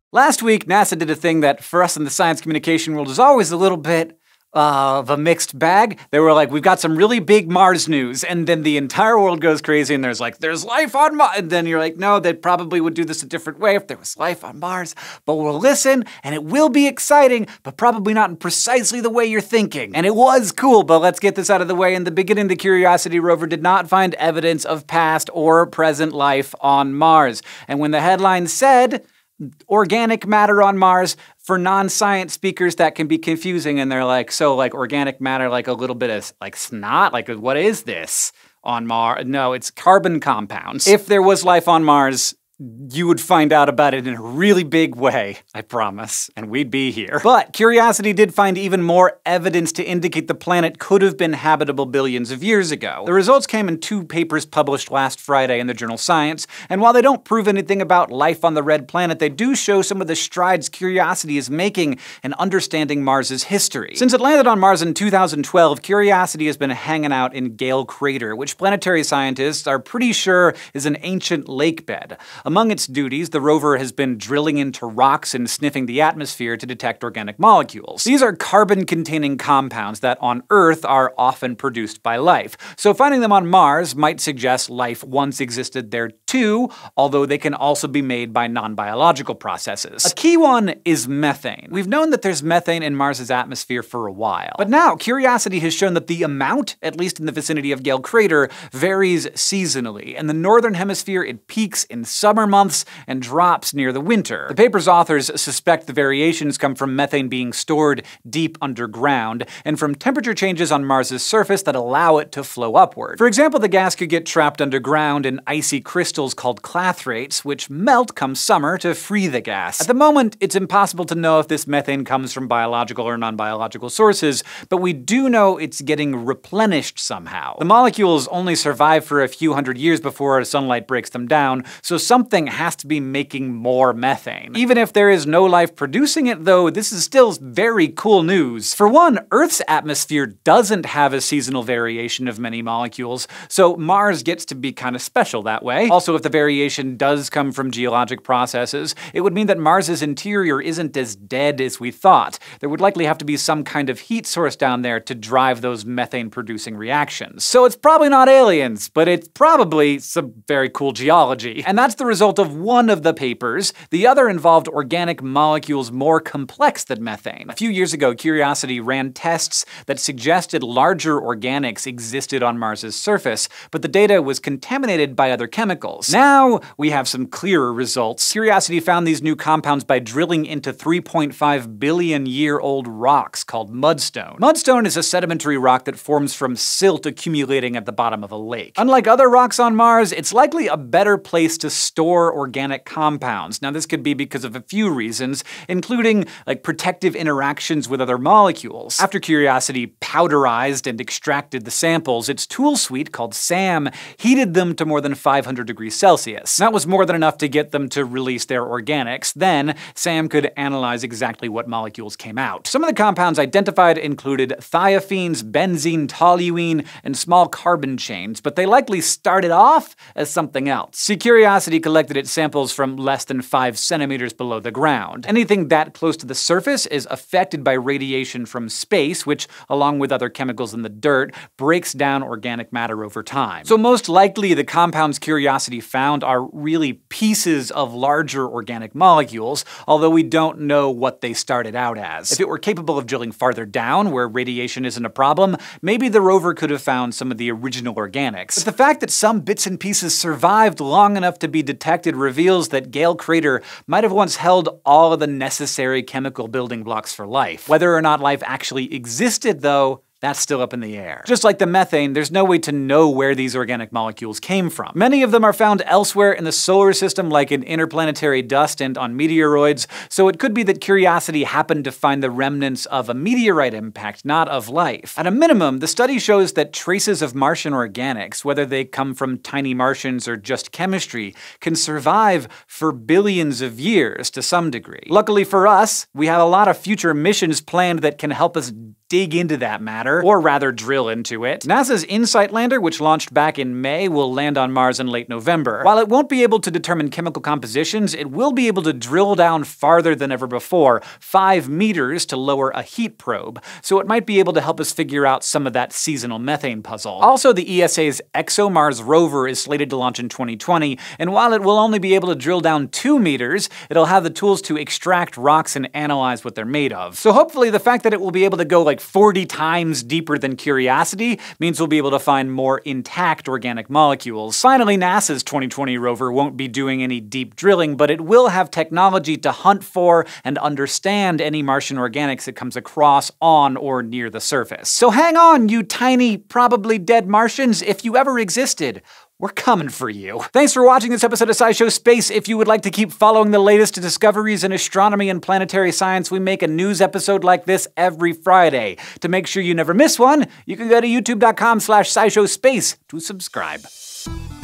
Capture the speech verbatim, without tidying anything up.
Last week, NASA did a thing that, for us in the science communication world, is always a little bit uh, of a mixed bag. They were like, we've got some really big Mars news, and then the entire world goes crazy, and there's like, there's life on Mars, and then you're like, no, they probably would do this a different way if there was life on Mars, but we'll listen, and it will be exciting, but probably not in precisely the way you're thinking. And it was cool, but let's get this out of the way. In the beginning, the Curiosity rover did not find evidence of past or present life on Mars. And when the headline said, organic matter on Mars, for non-science speakers that can be confusing, and they're like, so like organic matter, like a little bit of like snot, like what is this on Mars? No, it's carbon compounds. If there was life on Mars, you would find out about it in a really big way, I promise, and we'd be here. But Curiosity did find even more evidence to indicate the planet could have been habitable billions of years ago. The results came in two papers published last Friday in the journal Science, and while they don't prove anything about life on the red planet, they do show some of the strides Curiosity is making in understanding Mars's history. Since it landed on Mars in two thousand twelve, Curiosity has been hanging out in Gale Crater, which planetary scientists are pretty sure is an ancient lake bed. Among its duties, the rover has been drilling into rocks and sniffing the atmosphere to detect organic molecules. These are carbon-containing compounds that on Earth are often produced by life. So finding them on Mars might suggest life once existed there too, although they can also be made by non-biological processes. A key one is methane. We've known that there's methane in Mars's atmosphere for a while. But now, Curiosity has shown that the amount, at least in the vicinity of Gale Crater, varies seasonally. In the northern hemisphere, it peaks in summer months and drops near the winter. The paper's authors suspect the variations come from methane being stored deep underground and from temperature changes on Mars's surface that allow it to flow upward. For example, the gas could get trapped underground in icy crystals called clathrates, which melt come summer to free the gas. At the moment, it's impossible to know if this methane comes from biological or non-biological sources, but we do know it's getting replenished somehow. The molecules only survive for a few hundred years before sunlight breaks them down, so something has to be making more methane. Even if there is no life producing it, though, this is still very cool news. For one, Earth's atmosphere doesn't have a seasonal variation of many molecules, so Mars gets to be kind of special that way. Also, if the variation does come from geologic processes, it would mean that Mars's interior isn't as dead as we thought. There would likely have to be some kind of heat source down there to drive those methane-producing reactions. So it's probably not aliens, but it's probably some very cool geology. And that's the result of one of the papers. The other involved organic molecules more complex than methane. A few years ago, Curiosity ran tests that suggested larger organics existed on Mars's surface, but the data was contaminated by other chemicals. Now we have some clearer results. Curiosity found these new compounds by drilling into three point five billion year old rocks called mudstone. Mudstone is a sedimentary rock that forms from silt accumulating at the bottom of a lake. Unlike other rocks on Mars, it's likely a better place to store organic compounds. Now, this could be because of a few reasons, including like protective interactions with other molecules. After Curiosity powderized and extracted the samples, its tool suite, called SAM, heated them to more than five hundred degrees Celsius. That was more than enough to get them to release their organics. Then, SAM could analyze exactly what molecules came out. Some of the compounds identified included thiophenes, benzene, toluene, and small carbon chains, but they likely started off as something else. See, Curiosity collected its samples from less than five centimeters below the ground. Anything that close to the surface is affected by radiation from space, which, along with other chemicals in the dirt, breaks down organic matter over time. So most likely, the compounds Curiosity found are really pieces of larger organic molecules, although we don't know what they started out as. If it were capable of drilling farther down, where radiation isn't a problem, maybe the rover could have found some of the original organics. But the fact that some bits and pieces survived long enough to be detected reveals that Gale Crater might have once held all of the necessary chemical building blocks for life. Whether or not life actually existed, though, that's still up in the air. Just like the methane, there's no way to know where these organic molecules came from. Many of them are found elsewhere in the solar system, like in interplanetary dust and on meteoroids, so it could be that Curiosity happened to find the remnants of a meteorite impact, not of life. At a minimum, the study shows that traces of Martian organics, whether they come from tiny Martians or just chemistry, can survive for billions of years to some degree. Luckily for us, we have a lot of future missions planned that can help us dig into that matter, or rather drill into it. NASA's InSight lander, which launched back in May, will land on Mars in late November. While it won't be able to determine chemical compositions, it will be able to drill down farther than ever before, five meters to lower a heat probe, so it might be able to help us figure out some of that seasonal methane puzzle. Also, the E S A's ExoMars rover is slated to launch in twenty twenty, and while it will only be able to drill down two meters, it'll have the tools to extract rocks and analyze what they're made of. So hopefully the fact that it will be able to go like forty times deeper than Curiosity means we'll be able to find more intact organic molecules. Finally, NASA's twenty twenty rover won't be doing any deep drilling, but it will have technology to hunt for and understand any Martian organics it comes across on or near the surface. So hang on, you tiny, probably dead Martians, if you ever existed. We're coming for you. Thanks for watching this episode of SciShow Space. If you would like to keep following the latest discoveries in astronomy and planetary science, we make a news episode like this every Friday. To make sure you never miss one, you can go to youtube dot com slash SciShow Space to subscribe.